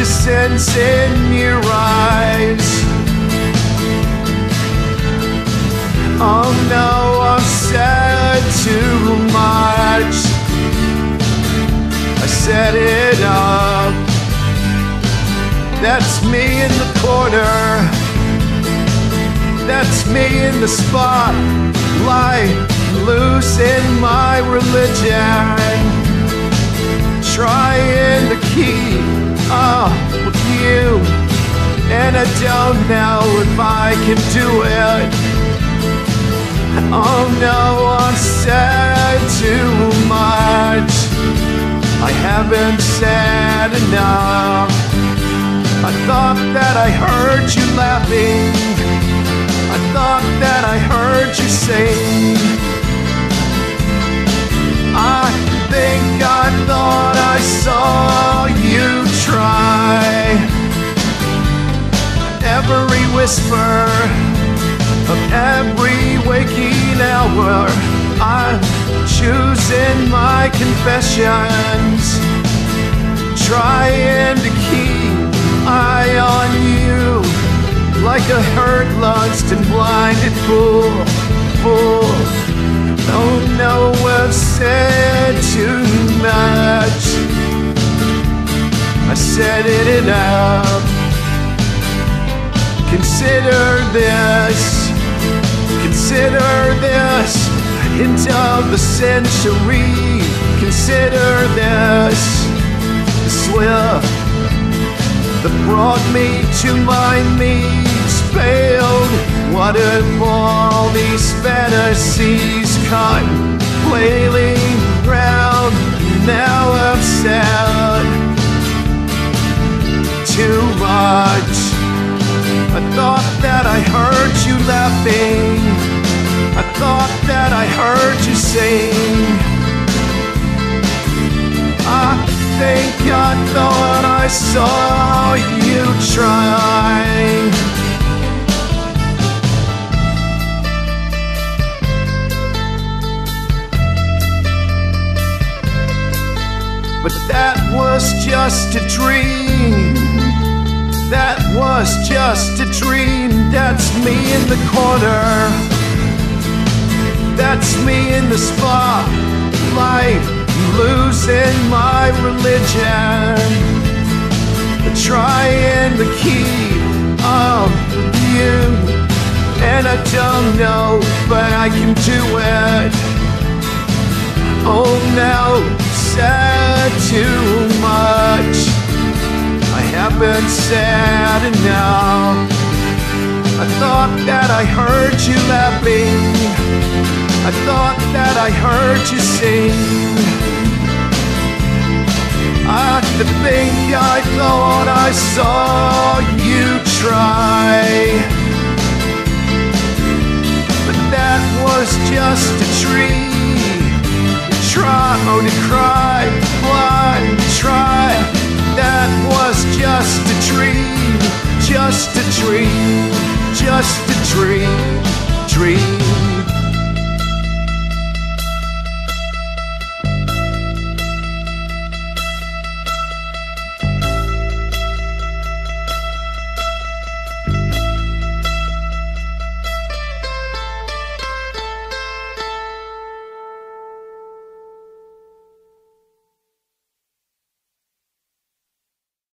innocence in your eyes. Oh no, I've said too much. I set it up. That's me in the corner. That's me in the spotlight, losing my religion, trying to keep up with you, and I don't know if I can do it. Oh no, I've said too much. I haven't said enough. I thought that I heard you laughing. I thought that I heard you sing. I think I thought I saw you try. Every whisper of every waking hour, I'm choosing my confessions, trying to keep eye on you, like a hurt, lust, and blinded fool. Oh no, I've said too much. I set it up. Consider this. Consider this. Hint of the century. Consider this. The swift that brought me to my knees failed. What if all these fantasies come flailing round? Now I've said too much. I thought that I heard you laughing. I thought that I heard you sing. I think I thought I saw you try. But that was just a dream. That was just a dream. That's me in the corner. That's me in the spotlight, losing my religion, trying to keep up with you, and I don't know, but I can do it. Oh no, said too much. I haven't said enough. I thought that I heard you laughing. I thought that I heard you sing. I think I thought I saw you try. But that was just a dream. Try, oh, to cry, blind, try. That was just a dream. Just a dream. Just a dream. Dream.